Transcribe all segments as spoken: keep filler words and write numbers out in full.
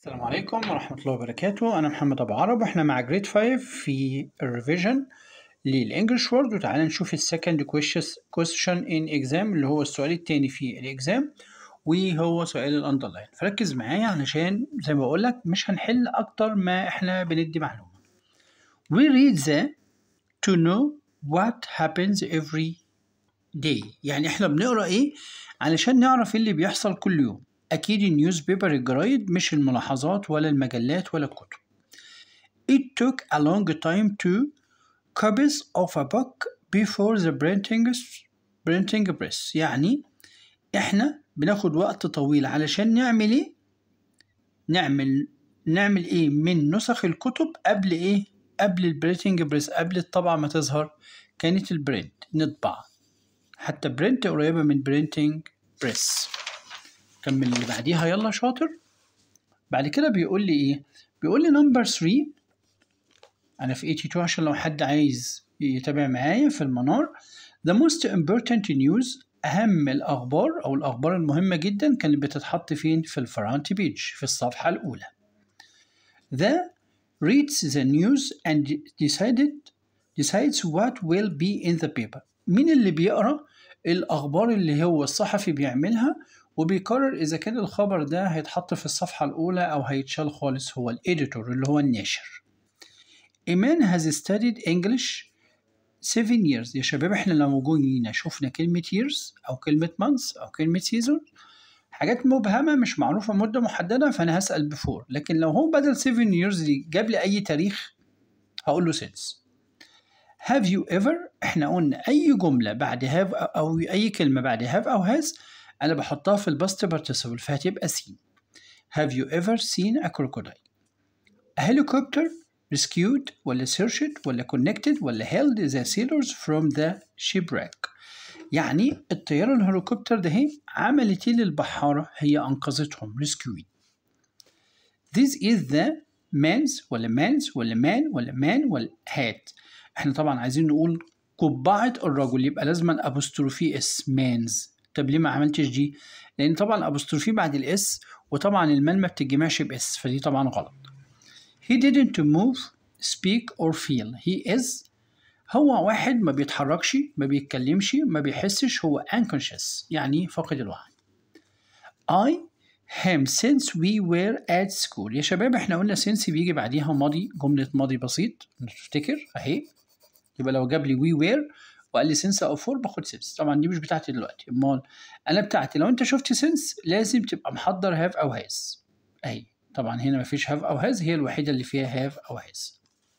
السلام عليكم ورحمة الله وبركاته. أنا محمد أبو عرب وإحنا مع جريد خمسة في الريفيجن للإنجليش وورد، وتعالى نشوف السكند كويشن إن إكزام اللي هو السؤال التاني في الإكزام، وهو سؤال الأندرلاين. فركز معايا علشان زي ما بقول لك مش هنحل أكتر ما إحنا بندي معلومة. We read the to know what happens every day، يعني إحنا بنقرأ إيه علشان نعرف اللي بيحصل كل يوم. أكيد النيوز بيبر الجرايد، مش الملاحظات ولا المجلات ولا الكتب. It took a long time to copies of a book before the printing printing press، يعني إحنا بناخد وقت طويل علشان نعمل إيه؟ نعمل نعمل إيه من نسخ الكتب قبل إيه؟ قبل البرينتنج بريس، قبل الطبعة ما تظهر كانت البرنت نطبع، حتى برنت قريبة من برينتنج بريس. كمل اللي بعديها يلا شاطر. بعد كده بيقول لي ايه؟ بيقول لي نمبر ثلاثة، انا في اتنين وثمانين عشان لو حد عايز يتابع معايا في المنار. The most important news، اهم الاخبار او الاخبار المهمة جدا كانت بتتحط فين؟ في الفرونت بيج، في الصفحة الاولى. The reads the news and decided decides what will be in the paper. مين اللي بيقرأ الاخبار اللي هو الصحفي بيعملها وبيقرر إذا كان الخبر ده هيتحط في الصفحة الأولى أو هيتشال خالص؟ هو الإديتور اللي هو الناشر. إيمان has studied English seven years. يا شباب إحنا لو جينا شوفنا كلمة years أو كلمة months أو كلمة season، حاجات مبهمة مش معروفة مدة محددة، فأنا هسأل before. لكن لو هو بدل seven years دي جاب لي أي تاريخ هقول له since. have you ever، إحنا قلنا أي جملة بعد have أو أي كلمة بعد have أو has أنا بحطها في الباست بارتيسيبل فهتبقى seen. Have you ever seen a crocodile؟ A helicopter rescued ولا searched ولا connected ولا held the sailors from the shipwreck. يعني الطيارة الهليكوبتر ده هي عملت ايه للبحارة؟ هي أنقذتهم rescued. This is the man's ولا man's ولا man ولا man ولا hat. احنا طبعا عايزين نقول قبعة الرجل، يبقى لازما أبوستروفي اس man's. طب ليه ما عملتش دي؟ لأن طبعا أبوستروفي بعد الإس، وطبعا المان ما بتتجمعش بإس، فدي طبعا غلط. He didn't move, speak or feel. He is، هو واحد ما بيتحركش، ما بيتكلمش، ما بيحسش، هو unconscious يعني فاقد الوعي. I him since we were at school. يا شباب احنا قلنا since بيجي بعديها ماضي، جملة ماضي بسيط نفتكر اهي. يبقى لو جاب لي we were وقال لي سنس او فور باخد سنس. طبعا دي مش بتاعتي دلوقتي، امال انا بتاعتي لو انت شفت سنس لازم تبقى محضر هاف او هاز اهي. طبعا هنا مفيش هاف او هاز، هي الوحيده اللي فيها هاف او هاز.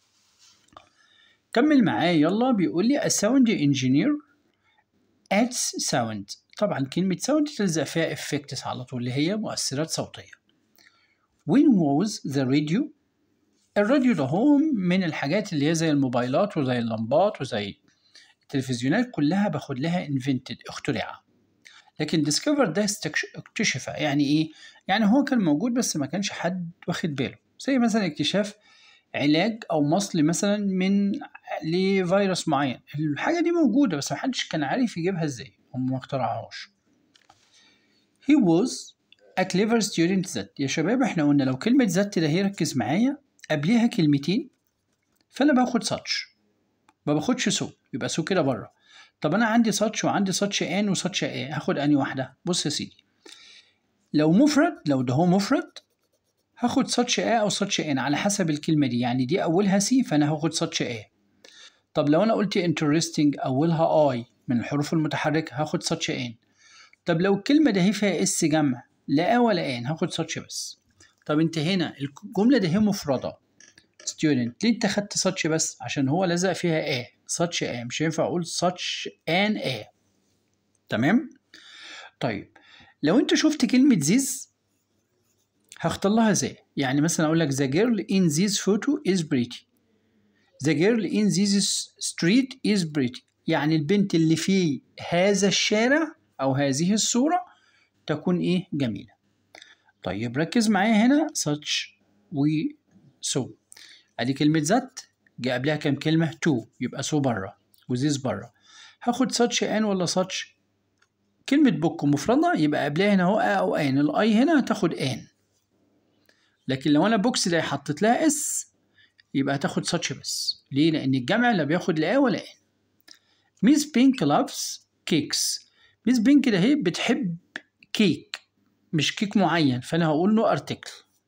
كمل معايا يلا. بيقول لي a sound engineer adds sound. طبعا كلمه sound تلزق فيها effects على طول اللي هي مؤثرات صوتيه. when was the radio؟ الراديو ده هو من الحاجات اللي هي زي الموبايلات وزي اللمبات وزي التلفزيونات كلها باخد لها invented اخترع. لكن discover ده اكتشف، يعني ايه؟ يعني هو كان موجود بس ما كانش حد واخد باله، زي مثلا اكتشاف علاج او مصل مثلا من لفيروس معين. الحاجه دي موجوده بس ما حدش كان عارف يجيبها ازاي، هم ما اخترعوهاش. he was a clever student that. يا شباب احنا قلنا لو كلمه that ده هي ركز معايا قبليها كلمتين فانا باخد such، ما باخدش سو، يبقى سو كده بره. طب انا عندي ساتش وعندي ساتش ان وساتش ايه، هاخد اني واحده؟ بص يا سيدي، لو مفرد، لو ده هو مفرد هاخد ساتش ايه او ساتش ان على حسب الكلمه دي، يعني دي اولها سي فانا هاخد ساتش ايه. طب لو انا قلت انترستنج اولها اي من الحروف المتحركه هاخد ساتش ان. طب لو الكلمه ده هي فيها اس جمع لا ولا ان هاخد ساتش بس. طب انت هنا الجمله ده هي مفرده student، ليه انت خدت such بس؟ عشان هو لزق فيها a such a، مش هينفع اقول such an a. تمام؟ طيب لو انت شفت كلمة this هختار لها زي، يعني مثلا اقول لك the girl in this photo is pretty، the girl in this street is pretty، يعني البنت اللي في هذا الشارع او هذه الصورة تكون ايه؟ جميلة. طيب ركز معايا هنا such و so، ادي كلمة ذات جاء قبلها كام كلمة؟ تو، يبقى سو بره وزيز بره. هاخد ساتش ان ولا ساتش؟ كلمة بوك مفردة يبقى قبلها هنا اهو ا او ان، الاي هنا هتاخد ان. لكن لو انا بوكس ده حطيت لها اس يبقى هتاخد such بس. ليه؟ لان الجمع لا بياخد لا ولا ان. ميس بينك loves cakes. ميس بينك ده هي بتحب كيك، مش كيك معين، فانا هقول له article.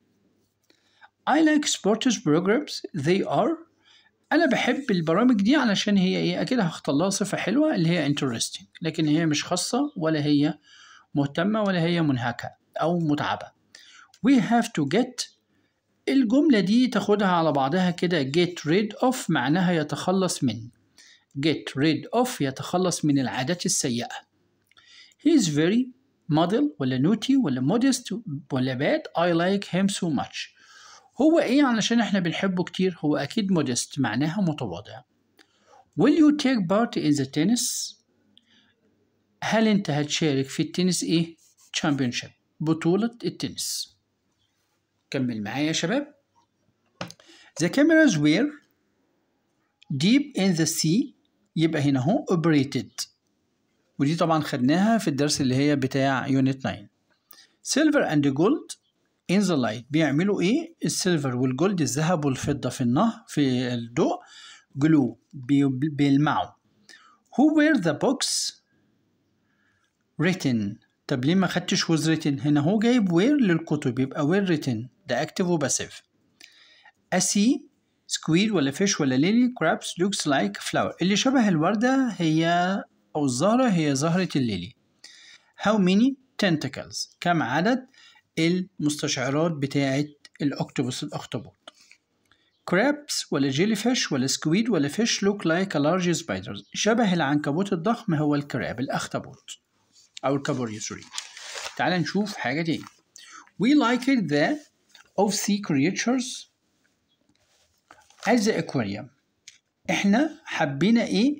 I like sports programs they are. انا بحب البرامج دي علشان هي ايه؟ اكيد هختار لها صفة حلوة اللي هي interesting، لكن هي مش خاصة ولا هي مهتمة ولا هي منهكة او متعبة. We have to get. الجملة دي تاخدها على بعضها كده get rid of معناها يتخلص من. get rid of يتخلص من العادات السيئة. He is very model ولا naughty ولا modest ولا bad. I like him so much. هو ايه علشان احنا بنحبه كتير؟ هو اكيد modest معناها متواضع. Will you take part in the tennis؟ هل انت هتشارك في التنس ايه؟ championship بطولة التنس. كمل معايا يا شباب. The cameras were deep in the sea. يبقى هنا هو operated، ودي طبعا خدناها في الدرس اللي هي بتاع unit تسعة. silver and gold in the light. بيعملوا ايه؟ السيلفر والجولد الذهب والفضة في النهر في الضوء glue بيلمعوا. who were the books written. طب ليه ما خدتش was written؟ هنا هو جايب where للكتب يبقى were written ده active وباسيف. a sea squid ولا fish ولا lily crabs looks like flower. اللي شبه الوردة هي أو الزهرة هي زهرة الليلي. how many tentacles. كم عدد المستشعرات بتاعة الأكتوبوس الأخطبوط. crabs ولا jellyfish ولا squid ولا fish look like a large spiders. شبه العنكبوت الضخم هو الكراب الأخطبوط أو الكابوريا سوري. تعال نشوف حاجة تاني. we like it the of sea creatures at the aquarium. احنا حبينا ايه؟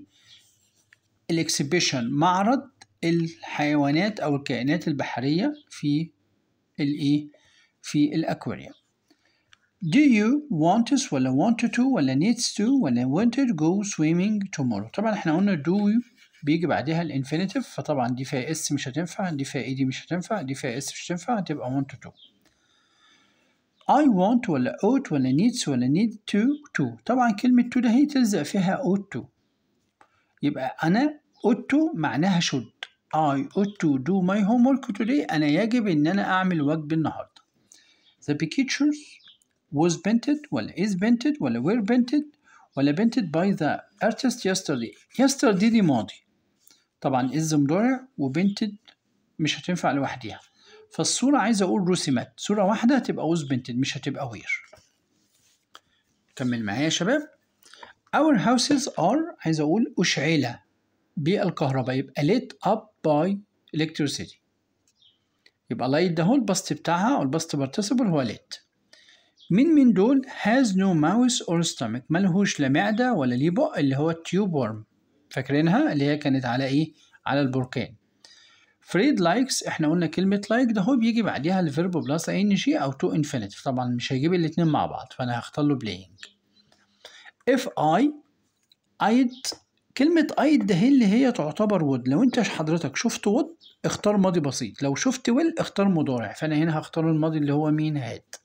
الاكسبيشن معرض الحيوانات أو الكائنات البحرية في الايه؟ في الأكواريوم. Do you want us ولا want to ولا needs to ولا wanted go swimming tomorrow. طبعا احنا قلنا do بيجي بعدها الانفينيتيف، فطبعا دي فيها اس مش هتنفع، دي فيها اي دي مش هتنفع، دي فيها اس مش هتنفع، هتبقى want to. I want ولا ought ولا needs ولا need to to. طبعا كلمة to ده هي تلزق فيها ought to، يبقى أنا ought to معناها should. I ought to do my homework today. أنا يجب إن أنا أعمل واجب النهاردة. The pictures was painted ولا is painted ولا were painted ولا painted by the artist yesterday. yesterday دي ماضي، طبعا is مضارع وpainted مش هتنفع لوحديها، فالصورة عايز أقول رسمت، صورة واحدة هتبقى was painted مش هتبقى were. كمل معايا يا شباب. our houses are عايز أقول أشعلة بالكهرباء، يبقى lit up by electricity. يبقى light ده هو البسط بتاعها أو البسط participle هو lit. مين من دول has no mouth or stomach. ملهوش لا معدة ولا ليه بق، اللي هو التيوب ورم، فاكرينها اللي هي كانت على ايه؟ على البركان. فريد likes، احنا قلنا كلمة like ده هو بيجي بعديها الفيرب بلس ان جي او تو infinitive، طبعا مش هيجيب الاتنين مع بعض فانا هختار له playing. if I I'd، كلمة I'd ده هي اللي هي تعتبر would. لو انت حضرتك شفت would اختار ماضي بسيط، لو شفت will اختار مضارع، فانا هنا هختار الماضي اللي هو مين؟ had.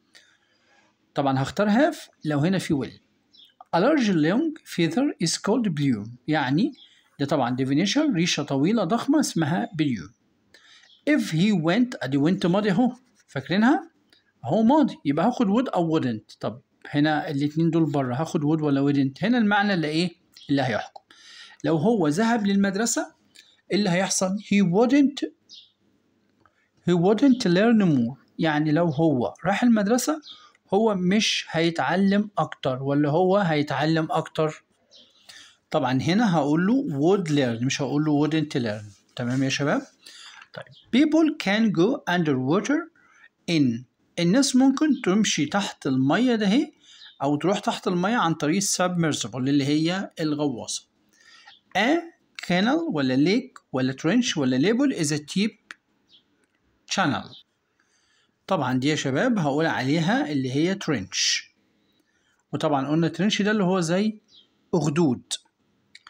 طبعا هختار have لو هنا في will. A large long feather is called plume. يعني ده طبعا definition ريشة طويلة ضخمة اسمها plume. If he went ادي went ماضي اهو، فاكرينها؟ اهو ماضي، يبقى هاخد would او wouldn't. طب هنا الاتنين دول بره، هاخد would ولا wouldn't؟ هنا المعنى اللي ايه؟ اللي هيحكم. لو هو ذهب للمدرسة اللي هيحصل he wouldn't he wouldn't learn more. يعني لو هو راح المدرسة هو مش هيتعلم أكتر ولا هو هيتعلم أكتر؟ طبعا هنا هقول له would learn مش هقول له wouldn't learn. تمام يا شباب؟ طيب people can go underwater in. الناس ممكن تمشي تحت المية ده هي أو تروح تحت المية عن طريق submersible اللي هي الغواصة. a canal ولا lake ولا trench ولا label is a deep channel. طبعا دي يا شباب هقول عليها اللي هي trench، وطبعا قلنا trench ده اللي هو زي أخدود.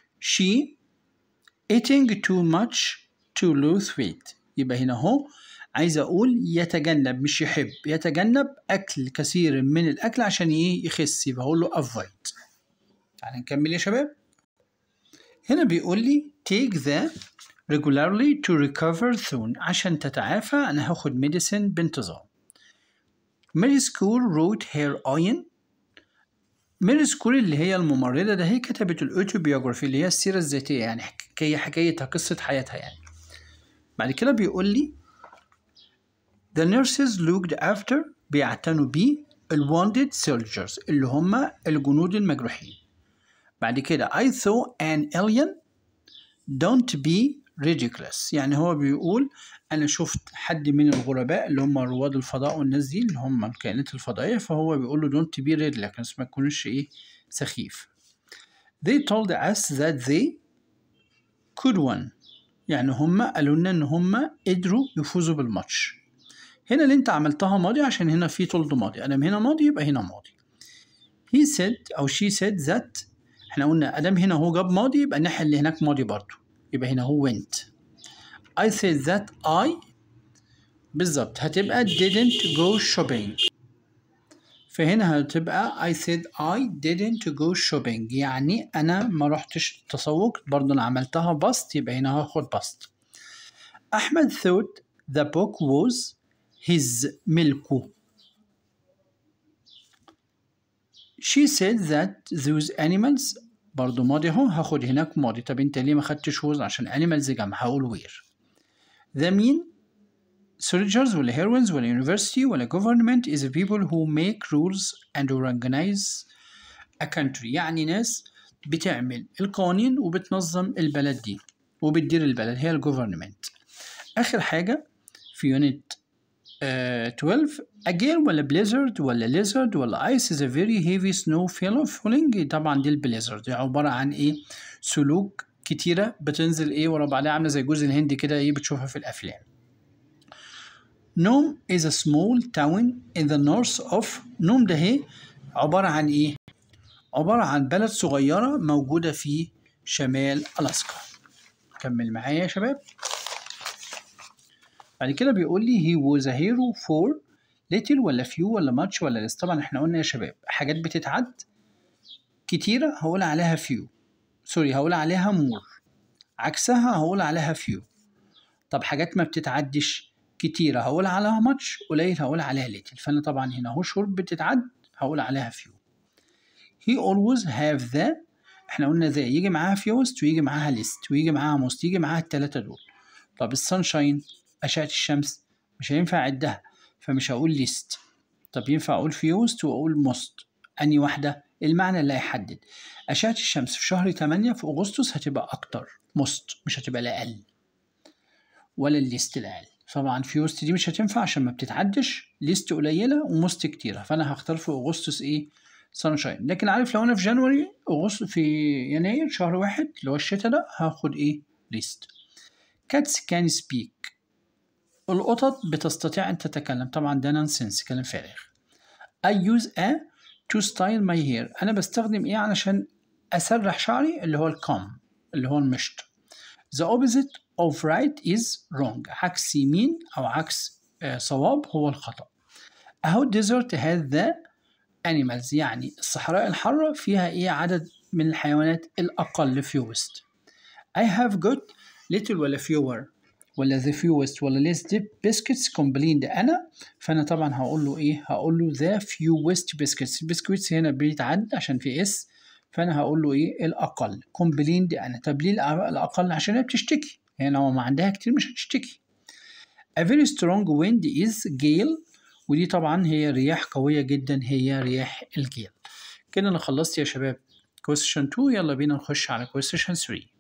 she eating too much to lose weight. يبقى هنا هو عايز أقول يتجنب مش يحب، يتجنب أكل كثير من الأكل عشان إيه يخس، يبقى هقول له avoid. تعالى نكمل يا شباب. هنا بيقول لي take the regularly to recover soon. عشان تتعافى أنا هاخد medicine بانتظام. ميري سكول wrote her own. ميري سكول اللي هي الممرضة ده هي كتبت الأوتوبيوغرافي اللي هي السيرة الذاتية، يعني حكاية حكايتها قصة حياتها يعني. بعد كده بيقول لي the nurses looked after بيعتنوا بيه ال wounded soldiers اللي هم الجنود المجروحين. بعد كده I saw an alien don't be ridiculous. يعني هو بيقول أنا شفت حد من الغرباء اللي هم رواد الفضاء والناس دي اللي هم الكائنات الفضائية، فهو بيقول له don't be ridiculous ما تكونش إيه سخيف. They told us that they could win. يعني هم قالوا لنا إن هم قدروا يفوزوا بالماتش. هنا اللي أنت عملتها ماضي عشان هنا في told ماضي، أدام هنا ماضي يبقى هنا ماضي. He said أو she said that. إحنا قلنا أدام هنا هو جاب ماضي يبقى الناحية اللي هناك ماضي برضو، يبقى هنا هو went. I said that I بالظبط هتبقى didn't go shopping. فهنا هتبقى I said I didn't go shopping، يعني أنا ما رحتش تسوق، برضو أنا عملتها بسط يبقى هنا هاخد بسط. أحمد thought the book was his ملكه. She said that those animals برضو ماضي اهو هاخد هناك ماضي. طب انت ليه ما خدتش was؟ عشان animals جمع هقول where. The mean soldiers ولا heroines ولا university ولا government is the people who make rules and organize a country. يعني ناس بتعمل القوانين وبتنظم البلد دي وبتدير البلد، هي الجوفرنمنت. آخر حاجة في يونت uh, twelve a gale ولا blizzard ولا lizard ولا ice is a very heavy snow falling. طبعا دي البليزرد عبارة عن ايه؟ سلوك كتيرة بتنزل ايه ورا بعضها، عاملة زي جوز الهند كده ايه بتشوفها في الأفلام. نوم is a small town in the north of. نوم ده هي عبارة عن ايه؟ عبارة عن بلد صغيرة موجودة في شمال ألاسكا. كمل معايا يا شباب. بعد كده بيقول لي he was a hero for little ولا few ولا much ولا less. طبعا احنا قلنا يا شباب حاجات بتتعد كتيرة هقول عليها few، سوري هقول عليها more، عكسها هقول عليها few. طب حاجات ما بتتعدش كتيرة هقول عليها much، قليل هقول عليها little. فأنا طبعا هنا هو شهور بتتعد هقول عليها few. he always have the. احنا قلنا ذا يجي معاها fewest ويجي معاها list ويجي معاها most، يجي معاها التلاتة دول. طب السانشاين أشعة الشمس مش هينفع أعدها فمش هقول list. طب ينفع أقول fewest وأقول most، أني واحدة؟ المعنى اللي هيحدد. أشعة الشمس في شهر تمانية في أغسطس هتبقى أكتر most، مش هتبقى الأقل ولا الليست الأقل. طبعا fewest دي مش هتنفع عشان ما بتتعدش، list قليلة وموست كتيرة، فأنا هختار في أغسطس إيه؟ sunshine. لكن عارف لو أنا في جانوري أغسطس في يناير شهر واحد اللي هو الشتا ده هاخد إيه؟ list. cats can speak. القطط بتستطيع أن تتكلم. طبعا ده نونسنس كلام فارغ. I use a to style my hair. أنا بستخدم إيه علشان أسرح شعري؟ اللي هو الكم اللي هو المشط. The opposite of right is wrong. عكس يمين أو عكس آه صواب هو الخطأ. A hot desert has the animals. يعني الصحراء الحارة فيها إيه عدد من الحيوانات الأقل fewest. I have got little ولا fewer ولا the fewest ولا less biscuits complained أنا. فأنا طبعا هقول له إيه؟ هقول له the fewest biscuits. biscuits هنا بيتعد عشان في اس، فأنا هقول له إيه؟ الأقل. complained أنا. طب ليه الأقل؟ عشان هي بتشتكي، يعني لو ما عندها كتير مش هتشتكي. a very strong wind is gale. ودي طبعا هي رياح قوية جدا، هي رياح الجيل. كده أنا خلصت يا شباب question two. يلا بينا نخش على question three.